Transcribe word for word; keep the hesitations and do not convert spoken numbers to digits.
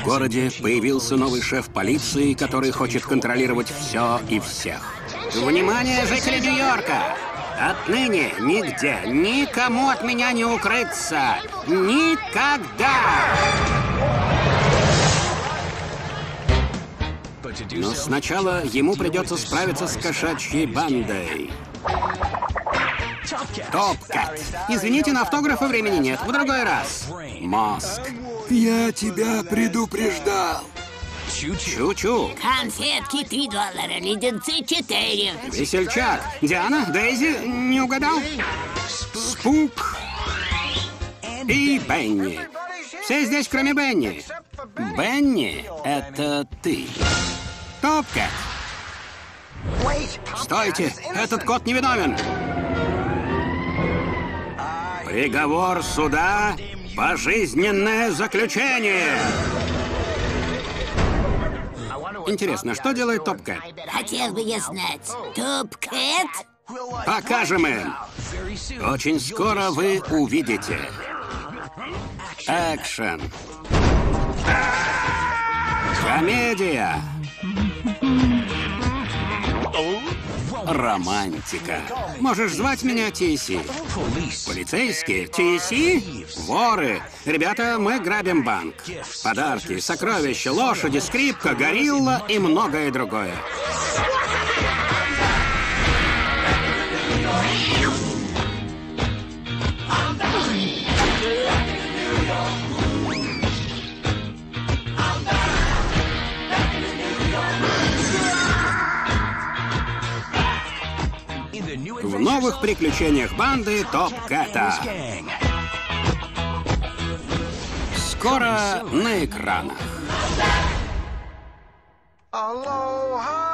городе появился новый шеф полиции, который хочет контролировать все и всех. Внимание, жители Нью-Йорка! Отныне нигде, никому от меня не укрыться! Никогда! Но сначала ему придется справиться с кошачьей бандой. Топкэт. Извините, на автографы времени нет. В другой раз. Мозг. Я тебя предупреждал. Чу-чу. Конфетки три доллара, леденцы четыре. Весельчак. Диана, Дейзи, не угадал? Спук. И Бенни. Все здесь, кроме Бенни. Бенни, это ты. Топкэт. Стойте, этот кот невиновен. Приговор суда — пожизненное заключение. Интересно, что делает Топкэт? Хотел бы я знать. Топкэт? Покажем им. Очень скоро вы увидите. Экшен. Комедия. Романтика. Можешь звать меня Ти-Си. Полицейские. Ти-Си? Воры. Ребята, мы грабим банк. Подарки, сокровища, лошади, скрипка, горилла и многое другое. В новых приключениях банды Топкэта. Скоро на экранах. Aloha!